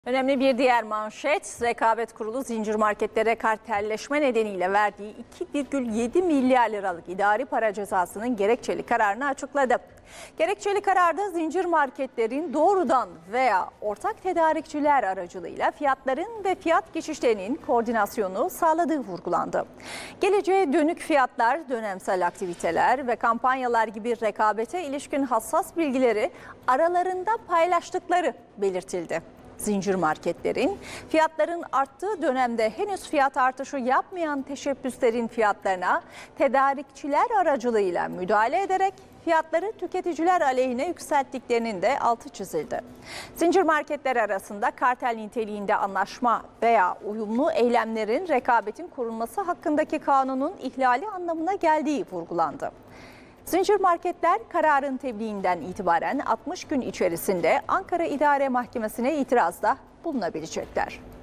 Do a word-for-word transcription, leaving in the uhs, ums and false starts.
Önemli bir diğer manşet, Rekabet Kurulu zincir marketlere kartelleşme nedeniyle verdiği iki virgül yedi milyar liralık idari para cezasının gerekçeli kararını açıkladı. Gerekçeli kararda zincir marketlerin doğrudan veya ortak tedarikçiler aracılığıyla fiyatların ve fiyat geçişlerinin koordinasyonu sağladığı vurgulandı. Geleceğe dönük fiyatlar, dönemsel aktiviteler ve kampanyalar gibi rekabete ilişkin hassas bilgileri aralarında paylaştıkları belirtildi. Zincir marketlerin fiyatların arttığı dönemde henüz fiyat artışı yapmayan teşebbüslerin fiyatlarına tedarikçiler aracılığıyla müdahale ederek fiyatları tüketiciler aleyhine yükselttiklerinin de altı çizildi. Zincir marketler arasında kartel niteliğinde anlaşma veya uyumlu eylemlerin rekabetin korunması hakkındaki kanunun ihlali anlamına geldiği vurgulandı. Zincir marketler kararın tebliğinden itibaren altmış gün içerisinde Ankara İdare Mahkemesi'ne itirazda bulunabilecekler.